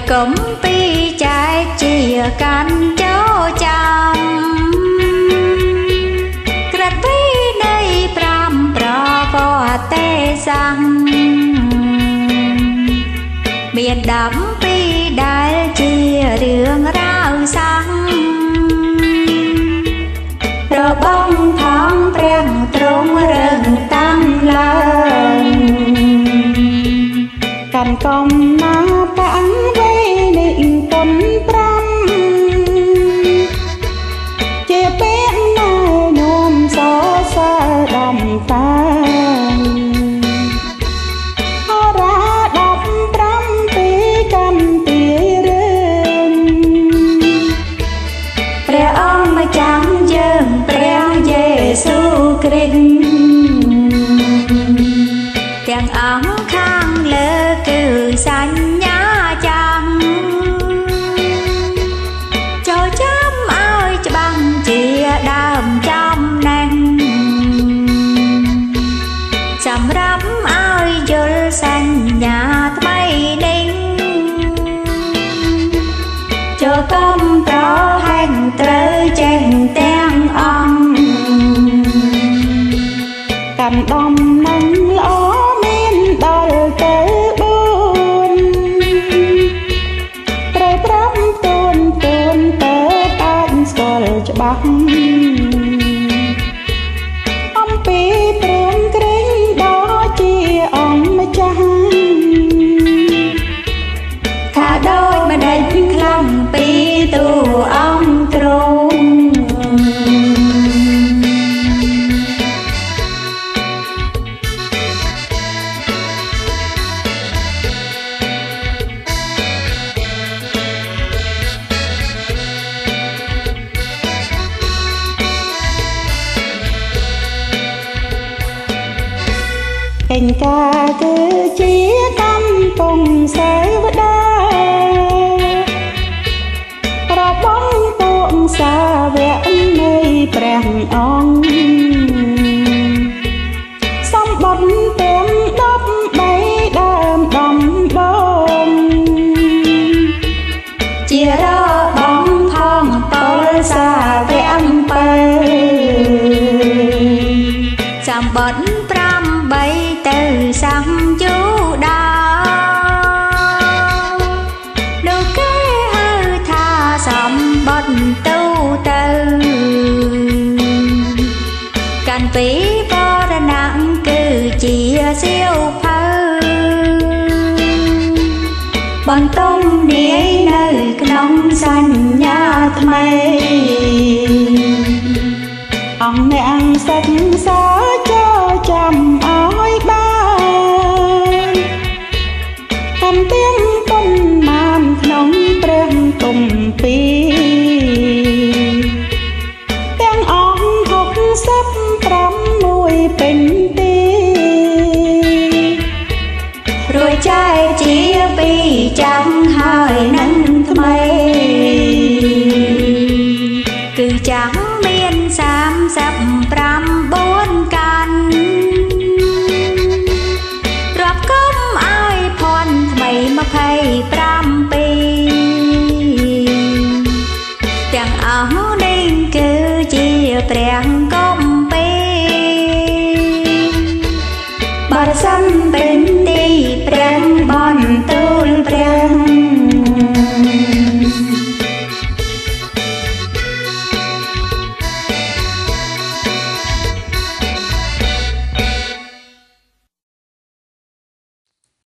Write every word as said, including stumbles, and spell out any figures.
កុំពីចែកជាកាន់ចូលចាំក្រិតពីនៃប្រាំប្រពទេសੰមានដំពីដែលជារឿងរ៉ាវសាំងរបងថងព្រះទ្រង់រើងតាំងឡើងកាន់កំណាតាំងវេនិពុនប្រាំជាពេលណែនាំសរសើរដំតាគ្រិតទាំងអង្គខាងលើគឺសញ្ញាចាំចូលចាំឲ្យច្បាំងជាដើមចំណេះសម្រាប់ឲ្យយល់សញ្ញាថ្មីនេះចូលកុំប្រហែងត្រូវចេះទាំងអង្គកាន់ដំណឹងល្អមានដល់ទៅបួនត្រូវប្រាប់ទូនទូនទៅតាមស្គាល់ច្បាស់អំពីព្រមក្រែងដល់ជាអង្គម្ចាស់ថាដូចម្ដេចខ្លាំងពីទូអង្គទ្រង់ឯងកាគឺជាកំពុងសេវតារបស់ពួកសាវកនៃព្រះអង្គសម្បត្តិទាំងដប់បីដើមដំបងជារបស់ផងពលសាវកអំពើសម្បត្តិទៅសាំយូដាលោកគេហៅថាសម្បត្តិទូទៅកាន់ពីបរណៈគឺជាសៀវភៅបន្ទំនាយនៅក្នុងសញ្ញាថ្មីអង្គអ្នកសិក្សាចូលចាំឲ្យបានតាមទាំងប៉ុន្មានក្នុងព្រះគម្ពីរទាំងអង្គហុកសិបប្រាំមួយពេញទីរួចចែកជាពីរចាំហើយនឹងថ្មីគឺចាំមានសាមសិបប្រាំបួនកាន់រាប់គុំឲ្យភ័ណ្ឌថ្មីម្ភៃប្រាំពីរទាំងអស់នេះគឺជាព្រះគម្ពីរបរិសិនពេល